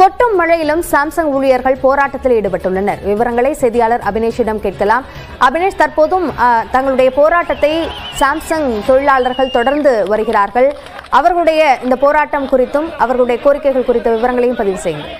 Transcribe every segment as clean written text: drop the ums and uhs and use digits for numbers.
கொட்டும் மழையிலும் சாம்சங் ஊழியர்கள் போராட்டத்தில் ஈடுபட்டுள்ளனர். விவரங்களை செய்தியாளர் அபினேஷிடம் கேட்கலாம். அபினேஷ், தற்போதும் தங்களுடைய போராட்டத்தை சாம்சங் தொழிலாளர்கள் தொடர்ந்து வருகிறார்கள். அவர்களுடைய இந்த போராட்டம் குறித்தும் அவர்களுடைய கோரிக்கைகள் குறித்த விவரங்களையும் பதிவு செய்யுங்கள்.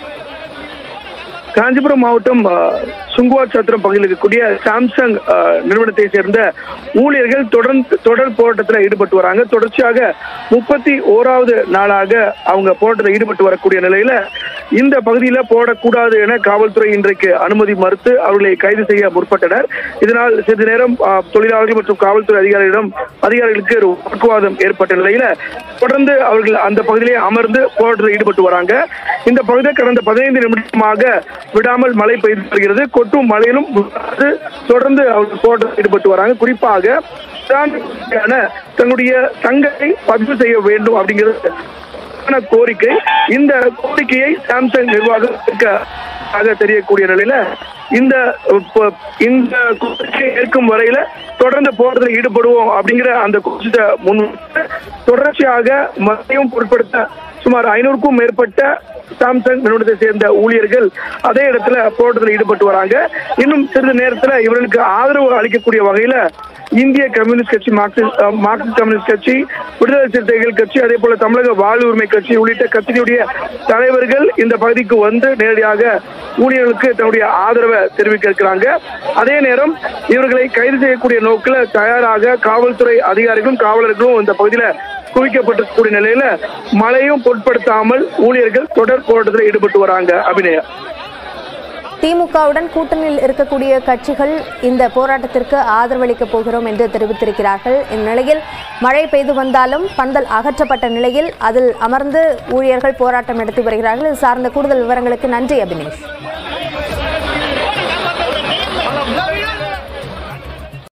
காஞ்சிபுரம் மாவட்டம் சுங்குவார் சத்திரம் பகுதியில் இருக்கக்கூடிய சாம்சங் நிறுவனத்தை சேர்ந்த ஊழியர்கள் தொடர் போராட்டத்தில் ஈடுபட்டு வராங்க. தொடர்ச்சியாக 31வது நாளாக அவங்க போராட்டத்தில் ஈடுபட்டு வரக்கூடிய நிலையில இந்த பகுதியில போடக்கூடாது என காவல்துறை இன்றைக்கு அனுமதி மறுத்து அவர்களை கைது செய்ய முற்பட்டனர். இதனால் சிறிது நேரம் தொழிலாளர்கள் மற்றும் காவல்துறை அதிகாரிகளுக்கு ஒரு வாக்குவாதம் ஏற்பட்ட நிலையில தொடர்ந்து அவர்கள் அந்த பகுதியிலே அமர்ந்து போராட்டத்தில் ஈடுபட்டு வராங்க. இந்த பகுதியில் கடந்த 15 நிமிடமாக விடாமல் மழை பெய்து வருகிறது. கொட்டும் மழையிலும் தொடர்ந்து அவர்கள் போராட்டத்தில் ஈடுபட்டு வராங்க. குறிப்பாக தன்னுடைய சங்கத்தை பதிவு செய்ய வேண்டும் அப்படிங்கிறது கோரிக்கை. இந்த கோரிக்கையை சாம்சங் நிர்வாகம் தெரியக்கூடிய நிலையில இந்த கோரிக்கையை ஏற்கும் வரையில தொடர்ந்து போராட்டத்தில் ஈடுபடுவோம் அப்படிங்கிற அந்த கோஷத்தை முன் தொடர்ச்சியாக மழையும் பொருட்படுத்த சுமார் 500க்கும் மேற்பட்ட சாம்சங் நிறுவனத்தை சேர்ந்த ஊழியர்கள் அதே இடத்துல போராட்டத்தில் ஈடுபட்டு வராங்க. இன்னும் சிறிது நேரத்தில் இவர்களுக்கு ஆதரவு அளிக்கக்கூடிய வகையில இந்திய கம்யூனிஸ்ட் கட்சி, மார்க்சிஸ்ட் கம்யூனிஸ்ட் கட்சி, விடுதலை சிறுத்தைகள் கட்சி, அதே போல தமிழக வாழ்வு உரிமை கட்சி உள்ளிட்ட கட்சியுடைய தலைவர்கள் இந்த பகுதிக்கு வந்து நேரடியாக ஊழியர்களுக்கு தன்னுடைய ஆதரவை தெரிவிக்க இருக்கிறாங்க. அதே நேரம் இவர்களை கைது செய்யக்கூடிய நோக்கில் தயாராக காவல்துறை அதிகாரிகளும் காவலர்களும் இந்த பகுதியில குவிக்கப்பட்டிருக்கக்கூடிய நிலையில மழையும் பொருட்படுத்தாமல் ஊழியர்கள் தொடர் போராட்டத்தில் ஈடுபட்டு வராங்க. அபிநயா, திமுகவுடன் கூட்டணியில் இருக்கக்கூடிய கட்சிகள் இந்த போராட்டத்திற்கு ஆதரவளிக்கப் போகிறோம் என்று தெரிவித்திருக்கிறார்கள். இந்நிலையில் மழை பெய்து வந்தாலும் பந்தல் அகற்றப்பட்ட நிலையில் அதில் அமர்ந்து ஊழியர்கள் போராட்டம் நடத்தி வருகிறார்கள். இது சார்ந்த கூடுதல் விவரங்களுக்கு நன்றி அபினேஷ்.